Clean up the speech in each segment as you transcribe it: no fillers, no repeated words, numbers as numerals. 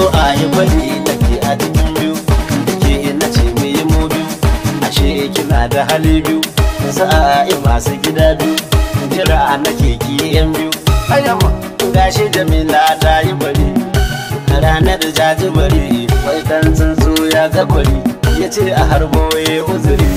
zo a yi gwaji da ke a cikin biyu da ke ina ce mu yi mu biyu ashe kina da hali biyu sa'a masu gida biyu jira nake ki yan biyu ayyama gashi Jamila ta yi bari ranar jajibari wai dan tsuntsu ya ga kwari ya ce a harbo ya uzuri.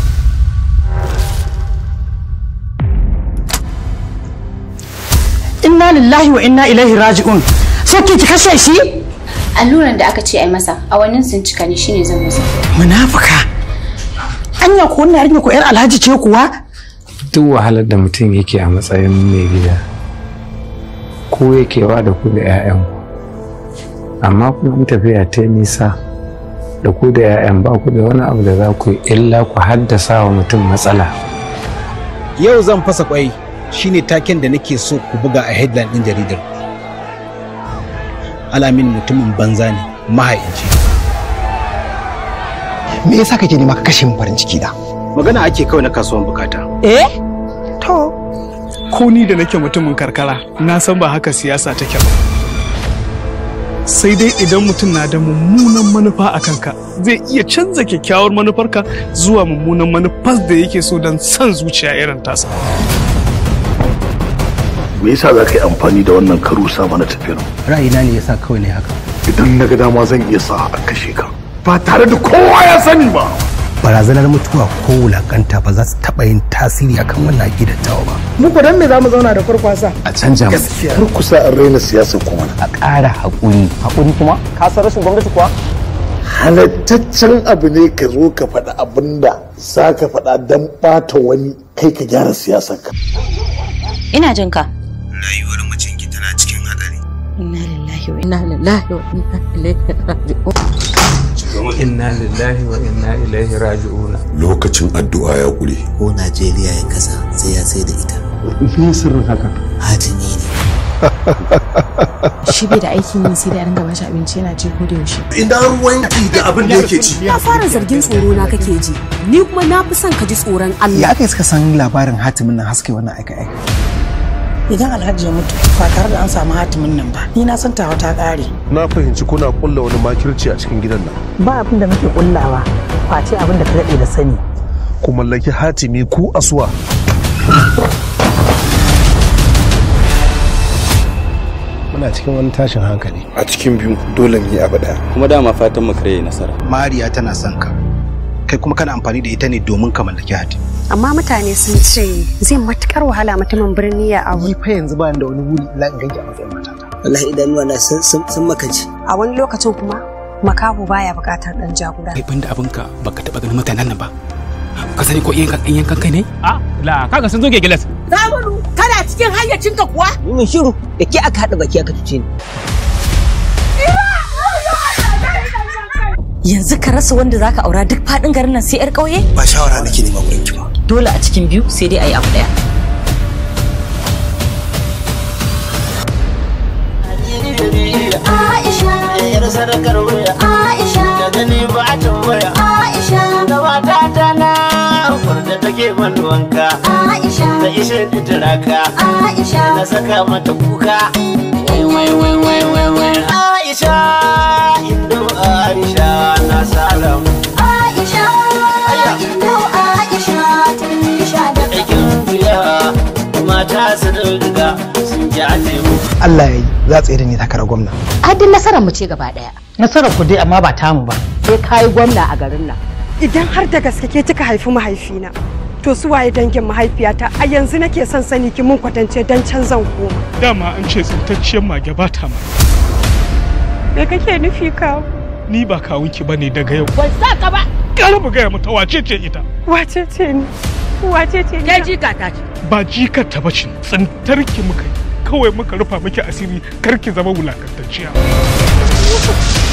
Inna lillahi wa inna ilaihi raji'un. Sai ki kashe shi? Alluran da aka ce ai masa awannin sun cika ne shine zan masa. Munafuka. Anya ko wannan yarinya ko yar Alhaji ce kuwa? Duk wahalar da mutum yake a matsayin mai gida ko yake wa da ku da 'ya'yanku, amma kuma tafiya ta nisa da ku da 'ya'yan ba ku da wani abu da za ku yi illa ku haddasa wa mutum matsala. Yau zan fasa kwai shine taken da nake so ku buga a headline din jaridar. Alamin mutumin banza ne, mahaici. Me yasa kake nema ka kashe min farin ciki da? Magana ake kawai na kasuwan bukata. To ko ni da nake mutumin karkara na san ba haka siyasa take ba. Sai dai idan mutum na da mummunan manufa a kanka zai iya canza kyakkyawar manufarka zuwa mummunan manufar da yake so don son zuciya irin tasa. Me yasa za ka yi amfani da wannan karusa mana tafiyar? Ra'ayina ne yasa kawai ne haka. Idan na ga dama zan iya sa a kashe ka ba tare da kowa ya sani ba. Barazanar mutuwa ko wulakanta ba za su taɓa yin tasiri akan wannan gidan tawa ba. mu ko dan me zamu zauna da kurkwasa? A canja mu. Kurkusa an raina siyasar kuma. A ƙara haƙuri. Hakuri kuma? Ka san rashin gwamnati kuwa? Halattaccen abu ne ka zo ka faɗa abinda za ka faɗa don ɓata wani kai ka gyara siyasar ka. Ina jin ka. Rayuwar macinki tana cikin hadari. Inna lillahi wa inna ilaihi raji'un. Inna lillahi wa inna ilaihi raji'un. Lokacin addu'a ya ƙure. Ko Najeriya ya kasa sai ya sai da ita. Me sirrin haka? Hatimi ne. Shi bai da aikin yi sai da ringa bashi abinci yana ci ko da yaushe. Ina ruwanki da abin da yake ci. Na fara zargin tsoro na kake ji. Ni kuma na fi son ka ji tsoron Allah. Ya aka suka san labarin hatimin nan haske wannan aika-aika? Idan Alhaji ya mutu ba tare da an samu hatimin nan ba, ni na san tawa ta ƙare. Na fahimci kuna kulla wani makirci a cikin gidan nan. Ba abin da muke kullawa, face abin da ka daɗe da sani. Ku mallaki hatimi ku asuwa. Muna cikin wani tashin hankali. A cikin biyu dole mu yi abu ɗaya. Kuma dama fatan mu kare nasara. Mariya tana son ka. Kai kuma kana amfani da ita ne domin ka mallaki hatimi. Amma mutane sun ce zai matukar wahala mutumin birni ya abu. Ni fa yanzu ba da wani wuri la in ganki a matsayin matata. Wallahi idanuwa na sun makaci. A wani lokacin kuma makaho baya bukatar dan jagora. Kai banda abinka baka taba ganin mutanen nan ba. Ka sani ko iyan kan kai ne? La kaga sun zo ke gilas. Zamanu kana cikin hayyacinka kuwa? Ni mun shiru da ke aka haɗa baki aka tuce ni. Yanzu ka rasa wanda zaka aura duk fadin garin nan sai yar kauye? Ba shawara nake nema gurin ki ba. Dole a cikin biyu sai dai ayi abu daya. Aisha, yar sarakar waya. Aisha, da gani ba a tambaya. Aisha, da mata ta na furda take man wanka. Aisha, da ishe ni turaka. Aisha, na saka mata kuka. Wai. Aisha, Indo Aisha na salam. Aisha, Indo Aisha tun sha da aikin biya. Mata su riga sun ji mu. Allah ya yi za tsaye da ni takarar gwamna. Adin nasarar mu ce gaba daya. Nasarar ku dai amma ba tamu ba. Sai kai gwamna a garin nan. Idan har da gaske ke kika haifi mahaifina, to su waye dangin mahaifiyata a yanzu nake son sani ki mun kwatance dan can zan koma. Dama an ce tsintacciyar mage ba ta ma. Me kake nufi kawo? Ni ba kawunki bane daga yau. Ban sa ka ba. Kar gaya mata wace ce ita. Wace ce ni? Wace ce ni? Ke jika ta ce. Ba jikar ta bace, tsintarki muka yi. Kawai muka rufa miki asiri kar ki zama wulakantacciya.